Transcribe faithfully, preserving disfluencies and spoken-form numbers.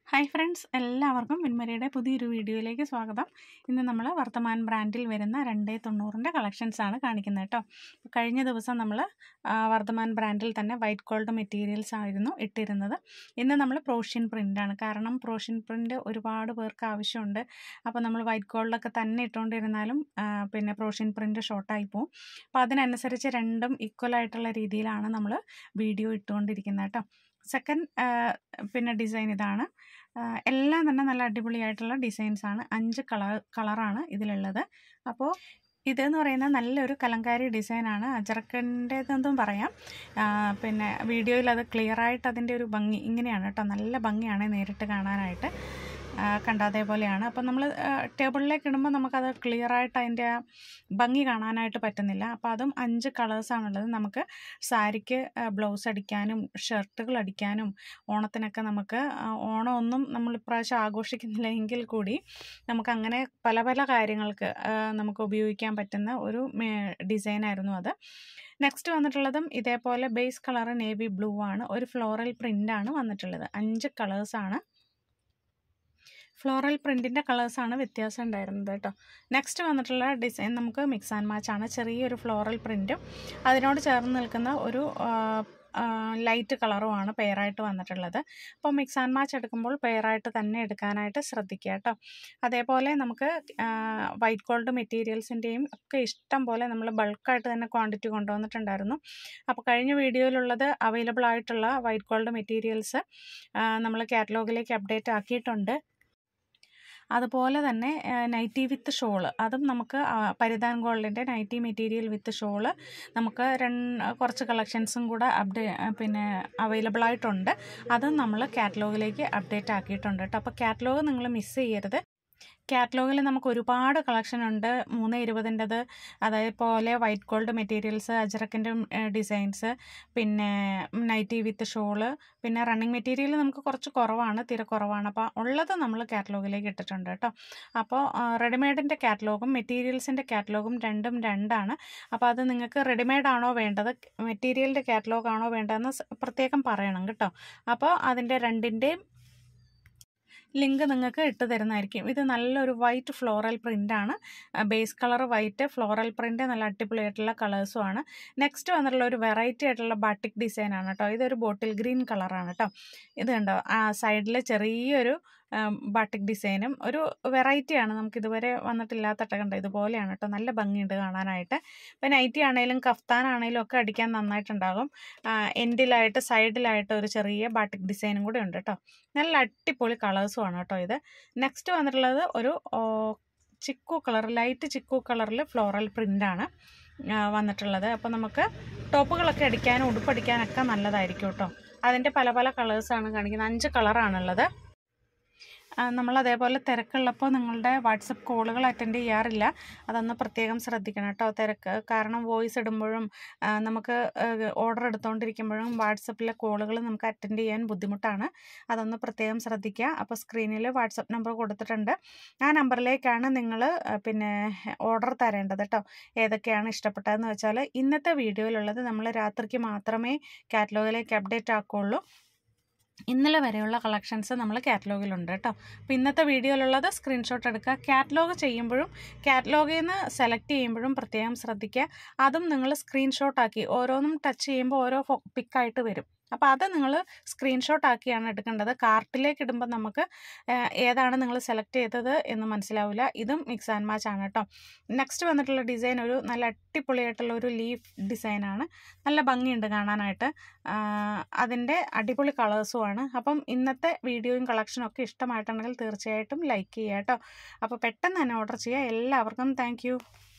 Hi friends, എല്ലാവർക്കും വിൻമരിയുടെ പുതിയൊരു വീഡിയോയിലേക്ക് സ്വാഗതം. ഇന്ന് നമ്മൾ വർത്തമാൻ ബ്രാൻഡിൽ വരുന്ന രണ്ടേ തൊണ്ണൂറിൻ്റെ കളക്ഷൻസാണ് കാണിക്കുന്നത് കേട്ടോ. കഴിഞ്ഞ ദിവസം നമ്മൾ വർത്തമാൻ ബ്രാൻഡിൽ തന്നെ വൈറ്റ് ഗോൾഡ് മെറ്റീരിയൽസ് ആയിരുന്നു ഇട്ടിരുന്നത്. ഇന്ന് നമ്മൾ പ്രോഷ്യൻ പ്രിൻ്റാണ്. കാരണം പ്രോഷ്യൻ പ്രിൻ്റ് ഒരുപാട് പേർക്ക് ആവശ്യമുണ്ട്. അപ്പോൾ നമ്മൾ വൈറ്റ് ഗോൾഡൊക്കെ തന്നെ ഇട്ടുകൊണ്ടിരുന്നാലും പിന്നെ പ്രോഷ്യൻ പ്രിൻ്റ് ഷോർട്ടായി പോവും. അപ്പോൾ അതിനനുസരിച്ച് രണ്ടും ഈക്വലായിട്ടുള്ള രീതിയിലാണ് നമ്മൾ വീഡിയോ ഇട്ടുകൊണ്ടിരിക്കുന്നത് കേട്ടോ. സെക്കൻഡ് പിന്നെ ഡിസൈൻ ഇതാണ്. എല്ലാം തന്നെ നല്ല അടിപൊളിയായിട്ടുള്ള ഡിസൈൻസാണ്. അഞ്ച് കളർ കളറാണ് ഇതിലുള്ളത്. അപ്പോൾ ഇതെന്ന് പറയുന്നത് നല്ലൊരു കലങ്കാരി ഡിസൈനാണ്. അജറക്കിൻ്റെതെന്നും പറയാം. പിന്നെ വീഡിയോയിൽ അത് ക്ലിയറായിട്ട് അതിൻ്റെ ഒരു ഭംഗി ഇങ്ങനെയാണ് കേട്ടോ. നല്ല ഭംഗിയാണ് നേരിട്ട് കാണാനായിട്ട്. കണ്ട അതേപോലെയാണ്. അപ്പം നമ്മൾ ടേബിളിലേക്ക് ഇടുമ്പോൾ നമുക്കത് ക്ലിയറായിട്ട് അതിൻ്റെ ഭംഗി കാണാനായിട്ട് പറ്റുന്നില്ല. അപ്പോൾ അതും അഞ്ച് കളേഴ്സാണുള്ളത്. നമുക്ക് സാരിക്ക് ബ്ലൗസ് അടിക്കാനും ഷർട്ടുകൾ അടിക്കാനും ഓണത്തിനൊക്കെ നമുക്ക് ഓണമൊന്നും നമ്മൾ ഇപ്രാവശ്യം ആഘോഷിക്കുന്നില്ല എങ്കിൽ കൂടി നമുക്കങ്ങനെ പല പല കാര്യങ്ങൾക്ക് നമുക്ക് ഉപയോഗിക്കാൻ പറ്റുന്ന ഒരു ഡിസൈനായിരുന്നു അത്. നെക്സ്റ്റ് വന്നിട്ടുള്ളതും ഇതേപോലെ ബേസ് കളറ് നേവി ബ്ലൂ ആണ്. ഒരു ഫ്ലോറൽ പ്രിൻ്റാണ് വന്നിട്ടുള്ളത്. അഞ്ച് കളേഴ്സാണ്. ഫ്ലോറൽ പ്രിൻറ്റിൻ്റെ കളേഴ്സാണ് വ്യത്യാസം ഉണ്ടായിരുന്നത് കേട്ടോ. നെക്സ്റ്റ് വന്നിട്ടുള്ള ഡിസൈൻ നമുക്ക് മിക്സ് ആൻഡ് മാച്ച് ആണ്. ചെറിയൊരു ഫ്ലോറൽ പ്രിൻറ്റും അതിനോട് ചേർന്ന് നിൽക്കുന്ന ഒരു ലൈറ്റ് കളറുമാണ് പെയറായിട്ട് വന്നിട്ടുള്ളത്. അപ്പോൾ മിക്സ് ആൻഡ് മാച്ച് എടുക്കുമ്പോൾ പെയറായിട്ട് തന്നെ എടുക്കാനായിട്ട് ശ്രദ്ധിക്കുക കേട്ടോ. അതേപോലെ നമുക്ക് വൈറ്റ് ഗോൾഡ് മെറ്റീരിയൽസിൻ്റെയും ഒക്കെ ഇഷ്ടം പോലെ നമ്മൾ ബൾക്കായിട്ട് തന്നെ ക്വാണ്ടിറ്റി കൊണ്ടുവന്നിട്ടുണ്ടായിരുന്നു. അപ്പോൾ കഴിഞ്ഞ വീഡിയോയിലുള്ളത് അവൈലബിൾ ആയിട്ടുള്ള വൈറ്റ് ഗോൾഡ് മെറ്റീരിയൽസ് നമ്മൾ കാറ്റലോഗിലേക്ക് അപ്ഡേറ്റ് ആക്കിയിട്ടുണ്ട്. അതുപോലെ തന്നെ നൈറ്റി വിത്ത് ഷോള്, അതും നമുക്ക് പരിധാൻ ഗോൾഡിൻ്റെ നൈറ്റി മെറ്റീരിയൽ വിത്ത് ഷോള് നമുക്ക് രണ്ട് കുറച്ച് കളക്ഷൻസും കൂടെ അപ്ഡേ പിന്നെ അവൈലബിൾ ആയിട്ടുണ്ട്. അതും നമ്മൾ കാറ്റലോഗിലേക്ക് അപ്ഡേറ്റ് ആക്കിയിട്ടുണ്ട് കേട്ടോ. അപ്പോൾ കാറ്റലോഗ് നിങ്ങൾ മിസ് ചെയ്യരുത്. കാറ്റലോഗിൽ നമുക്ക് ഒരുപാട് കളക്ഷൻ ഉണ്ട്. മൂന്ന് ഇരുപതിൻ്റെത്, അതേപോലെ വൈറ്റ് ഗോൾഡ് മെറ്റീരിയൽസ്, അജറക്കിൻ്റെ ഡിസൈൻസ്, പിന്നെ നൈറ്റി വിത്ത് ഷോള്, പിന്നെ റണ്ണിങ് മെറ്റീരിയൽ നമുക്ക് കുറച്ച് കുറവാണ്, തീരെ കുറവാണ്. അപ്പോൾ ഉള്ളത് നമ്മൾ കാറ്റലോഗിലേക്ക് ഇട്ടിട്ടുണ്ട് കേട്ടോ. അപ്പോൾ റെഡിമെയ്ഡിൻ്റെ കാറ്റലോഗും മെറ്റീരിയൽസിൻ്റെ കാറ്റലോഗും രണ്ടും രണ്ടാണ്. അപ്പോൾ അത് നിങ്ങൾക്ക് റെഡിമെയ്ഡ് ആണോ വേണ്ടത്, മെറ്റീരിയലിൻ്റെ കാറ്റലോഗ് ആണോ വേണ്ടതെന്ന് പ്രത്യേകം പറയണം കേട്ടോ. അപ്പോൾ അതിൻ്റെ രണ്ടിൻ്റെയും ലിങ്ക് നിങ്ങൾക്ക് ഇട്ട് തരുന്നതായിരിക്കും. ഇത് നല്ലൊരു വൈറ്റ് ഫ്ലോറൽ പ്രിൻ്റാണ്. Base colour white, floral print നല്ല അടിപൊളിയായിട്ടുള്ള കളേഴ്സുമാണ്. നെക്സ്റ്റ് വന്നിട്ടുള്ള ഒരു വെറൈറ്റി ആയിട്ടുള്ള ബാട്ടിക് ഡിസൈനാണ് കേട്ടോ. ഇതൊരു ബോട്ടിൽ ഗ്രീൻ കളറാണ് കേട്ടോ. ഇത് കണ്ടോ, ആ സൈഡിൽ ചെറിയൊരു ബാട്ടിക് ഡിസൈനും ഒരു വെറൈറ്റിയാണ്. നമുക്ക് ഇതുവരെ വന്നിട്ടില്ലാത്ത കണ്ടോ, ഇതുപോലെയാണ് കേട്ടോ. നല്ല ഭംഗിയുണ്ട് കാണാനായിട്ട്. ഇപ്പം നൈറ്റി ആണെങ്കിലും കഫ്താൻ ആണെങ്കിലും ഒക്കെ അടിക്കാൻ നന്നായിട്ടുണ്ടാകും. എൻഡിലായിട്ട് സൈഡിലായിട്ട് ഒരു ചെറിയ ബാട്ടിക് ഡിസൈനും കൂടെ ഉണ്ട് കേട്ടോ. നല്ല അടിപൊളി കളേഴ്സുമാണ് കേട്ടോ ഇത്. നെക്സ്റ്റ് വന്നിട്ടുള്ളത് ഒരു ചിക്കു കളർ, ലൈറ്റ് ചിക്കു കളറിൽ ഫ്ലോറൽ പ്രിൻ്റാണ് വന്നിട്ടുള്ളത്. അപ്പോൾ നമുക്ക് ടോപ്പുകളൊക്കെ അടിക്കാനും ഉടുപ്പടിക്കാനൊക്കെ നല്ലതായിരിക്കും കേട്ടോ. അതിൻ്റെ പല പല കളേഴ്സാണ് കാണിക്കുന്നത്. അഞ്ച് കളറാണുള്ളത്. നമ്മളതേപോലെ തിരക്കുള്ളപ്പോൾ നിങ്ങളുടെ വാട്സപ്പ് കോളുകൾ അറ്റൻഡ് ചെയ്യാറില്ല. അതൊന്ന് പ്രത്യേകം ശ്രദ്ധിക്കണം കേട്ടോ. തിരക്ക് കാരണം വോയിസ് ഇടുമ്പോഴും നമുക്ക് ഓർഡർ എടുത്തുകൊണ്ടിരിക്കുമ്പോഴും വാട്സപ്പിലെ കോളുകൾ നമുക്ക് അറ്റൻഡ് ചെയ്യാൻ ബുദ്ധിമുട്ടാണ്. അതൊന്ന് പ്രത്യേകം ശ്രദ്ധിക്കുക. അപ്പോൾ സ്ക്രീനിൽ വാട്സപ്പ് നമ്പർ കൊടുത്തിട്ടുണ്ട്. ആ നമ്പറിലേക്കാണ് നിങ്ങൾ പിന്നെ ഓർഡർ തരേണ്ടത് കേട്ടോ. ഏതൊക്കെയാണ് ഇഷ്ടപ്പെട്ടതെന്ന് വെച്ചാൽ ഇന്നത്തെ വീഡിയോയിലുള്ളത് നമ്മൾ രാത്രിക്ക് മാത്രമേ കാറ്റലോഗിലേക്ക് അപ്ഡേറ്റ് ആക്കുകയുള്ളൂ. ഇന്നലെ വരെയുള്ള കളക്ഷൻസ് നമ്മൾ കാറ്റലോഗിലുണ്ട് കേട്ടോ. അപ്പോൾ ഇന്നത്തെ വീഡിയോയിലുള്ളത് സ്ക്രീൻഷോട്ട് എടുക്കുക. കാറ്റലോഗ് ചെയ്യുമ്പോഴും കാറ്റലോഗിൽ നിന്ന് സെലക്ട് ചെയ്യുമ്പോഴും പ്രത്യേകം ശ്രദ്ധിക്കുക. അതും നിങ്ങൾ സ്ക്രീൻഷോട്ടാക്കി ഓരോന്നും ടച്ച് ചെയ്യുമ്പോൾ ഓരോ പിക്കായിട്ട് വരും. അപ്പോൾ അത് നിങ്ങൾ സ്ക്രീൻഷോട്ട് ആക്കിയാണ് എടുക്കേണ്ടത്. കാർട്ടിലേക്ക് ഇടുമ്പോൾ നമുക്ക് ഏതാണ് നിങ്ങൾ സെലക്ട് ചെയ്തത് എന്ന് മനസ്സിലാവില്ല. ഇതും മിക്സ് ആൻഡ് മാച്ച് ആണ് കേട്ടോ. നെക്സ്റ്റ് വന്നിട്ടുള്ള ഡിസൈൻ ഒരു നല്ല അടിപൊളിയായിട്ടുള്ള ഒരു ലീഫ് ഡിസൈനാണ്. നല്ല ഭംഗിയുണ്ട് കാണാനായിട്ട്. അതിൻ്റെ അടിപൊളി കളേഴ്സുമാണ്. അപ്പം ഇന്നത്തെ വീഡിയോയും കളക്ഷനും ഒക്കെ ഇഷ്ടമായിട്ടുണ്ടെങ്കിൽ തീർച്ചയായിട്ടും ലൈക്ക് ചെയ്യുക കേട്ടോ. അപ്പോൾ പെട്ടെന്ന് തന്നെ ഓർഡർ ചെയ്യുക. എല്ലാവർക്കും താങ്ക്